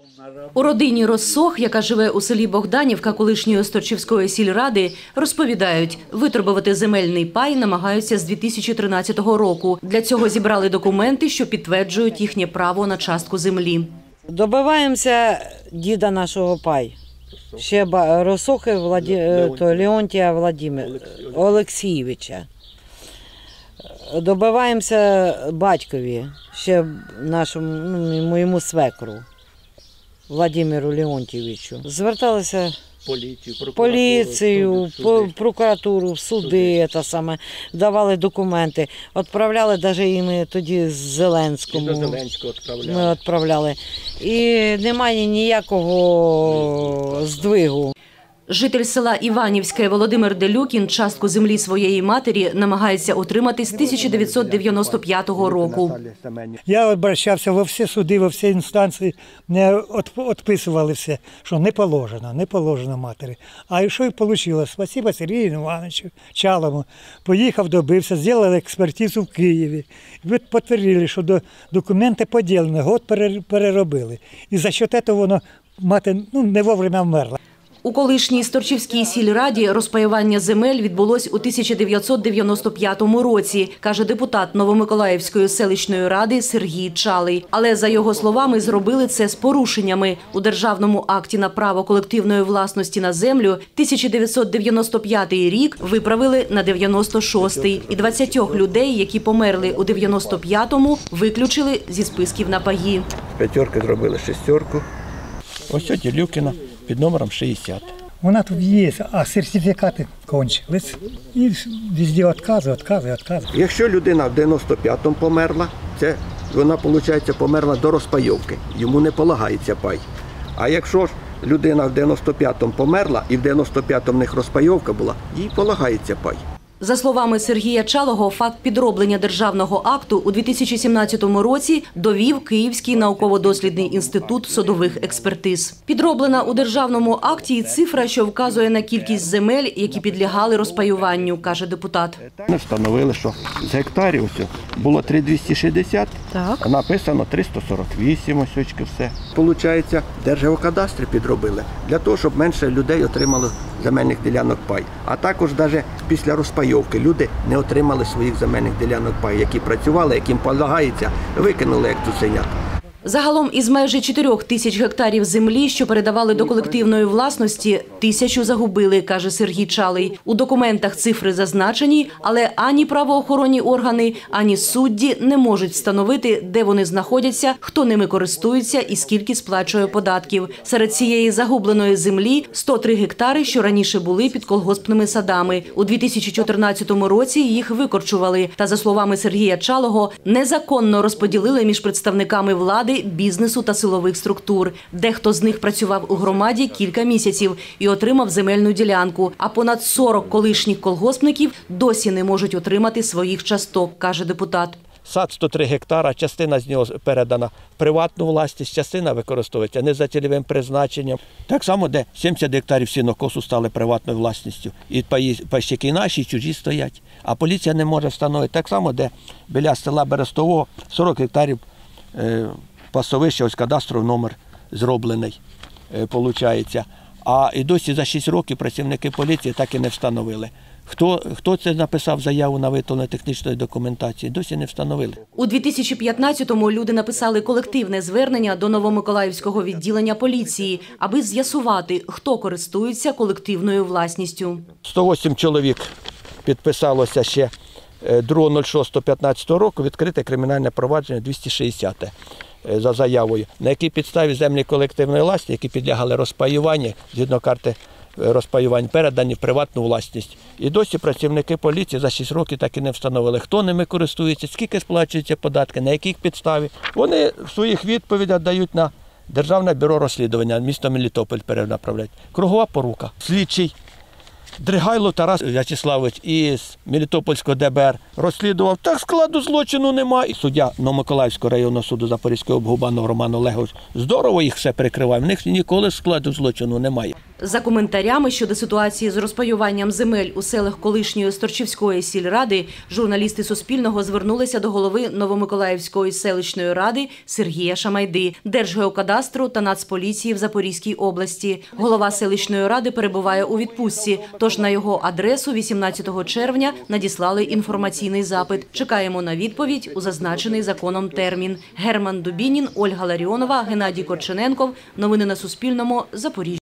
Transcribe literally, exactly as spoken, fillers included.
У родині Россох, яка живе у селі Богданівка колишньої Сторчівської сільради, розповідають, витребувати земельний пай намагаються з дві тисячі тринадцятого року. Для цього зібрали документи, що підтверджують їхнє право на частку землі. Добиваємося діда нашого пай. Ще Россохи Владі... то Леонтія Владимир... Олексійовича. Добиваємося батькові, ще нашому, ну, моєму свекру, Владимиру Леонтійовичу. Зверталися в поліцію, в прокуратуру, в суди, та саме, давали документи. Відправляли навіть і ми тоді з Зеленському. До Зеленського відправляли. Ми відправляли. І немає ніякого здвигу. Житель села Іванівське Володимир Делюкін частку землі своєї матері намагається отримати з тисяча дев'ятсот дев'яносто п'ятого року. Я обращався во всі суди, во всі інстанції, не відписували все, що не положено, не положено матері. А що і вийшло? Спасибо Сергію Івановичу Чалому. Поїхав, добився, зробили експертизу в Києві. Підтвердили, що документи поділені, год переробили. І за що цього воно мати ну, не вовремя вмерла. У колишній Сторчівській сільраді розпаювання земель відбулось у тисяча дев'ятсот дев'яносто п'ятому році, каже депутат Новомиколаївської селищної ради Сергій Чалий. Але, за його словами, зробили це з порушеннями. У Державному акті на право колективної власності на землю тисяча дев'ятсот дев'яносто п'ятий рік виправили на дев'яносто шостий. І двадцятьох людей, які померли у дев'яносто п'ятому, виключили зі списків на паї. П'ятерки зробили шестерку. Ось сьогодні Люкіна під номером шістдесят. Вона тут є, а сертифікати кончились. І везде відкази, відкази, відкази. Якщо людина в дев'яносто п'ятому померла, це вона, виходить, померла до розпайовки. Йому не полагається пай. А якщо ж людина в дев'яносто п'ятому померла і в дев'яносто п'ятому в них розпайовка була, їй полагається пай. За словами Сергія Чалого, факт підроблення державного акту у дві тисячі сімнадцятому році довів Київський науково-дослідний інститут судових експертиз. Підроблена у державному акті і цифра, що вказує на кількість земель, які підлягали розпаюванню, каже депутат. Ми встановили, що з гектарів ось було три тисячі двісті шістдесят, так. А написано триста сорок вісім, ось очки все. Получається, Держгеокадастри підробили для того, щоб менше людей отримало земельних ділянок пай. А також навіть після розпайовки люди не отримали своїх земельних ділянок пай, які працювали, яким полагається, викинули як цуценят. Загалом із майже чотирьох тисяч гектарів землі, що передавали до колективної власності, тисячу загубили, каже Сергій Чалий. У документах цифри зазначені, але ані правоохоронні органи, ані судді не можуть встановити, де вони знаходяться, хто ними користується і скільки сплачує податків. Серед цієї загубленої землі сто три гектари, що раніше були під колгоспними садами. У дві тисячі чотирнадцятому році їх викорчували. Та, за словами Сергія Чалого, незаконно розподілили між представниками влади, бізнесу та силових структур. Дехто з них працював у громаді кілька місяців і отримав земельну ділянку. А понад сорок колишніх колгоспників досі не можуть отримати своїх часток, каже депутат. Сад сто три гектара, частина з нього передана в приватну власність, частина використовується не за цільовим призначенням. Так само, де сімдесят гектарів сінокосу стали приватною власністю. І пайщики наші, і чужі стоять. А поліція не може встановити. Так само, де біля села Берестового сорок гектарів е, пасовище, ось кадастровий номер зроблений, виходить. А і досі за шість років працівники поліції так і не встановили. Хто, хто це написав заяву на виготовлення технічної документації, досі не встановили. У дві тисячі п'ятнадцятому люди написали колективне звернення до Новомиколаївського відділення поліції, аби з'ясувати, хто користується колективною власністю. сто вісім чоловік підписалося ще другого шостого п'ятнадцятого року, відкрите кримінальне провадження двісті шістдесят за заявою, на якій підставі землі колективної власності, які підлягали розпаюванню, згідно карти розпаювань, передані в приватну власність. І досі працівники поліції за шість років так і не встановили, хто ними користується, скільки сплачуються податки, на яких підставі. Вони в своїх відповідях дають на Державне бюро розслідування, місто Мелітополь перенаправляють. Кругова порука. Слідчий Дригайло Тарас В'ячеславович із Мелітопольського де бе ер розслідував, так складу злочину немає. Суддя Новомиколаївського районного суду Запорізької області Губанов Роман Олегович здорово їх все прикриває, в них ніколи складу злочину немає. За коментарями щодо ситуації з розпаюванням земель у селах колишньої Сторчівської сільради, журналісти Суспільного звернулися до голови Новомиколаївської селищної ради Сергія Шамайди, Держгеокадастру та Нацполіції в Запорізькій області. Голова селищної ради перебуває у відпустці, тож на його адресу вісімнадцятого червня надіслали інформаційний запит. Чекаємо на відповідь у зазначений законом термін. Герман Дубінін, Ольга Ларіонова, Геннадій Корчененков. Новини на Суспільному. Запоріжжя.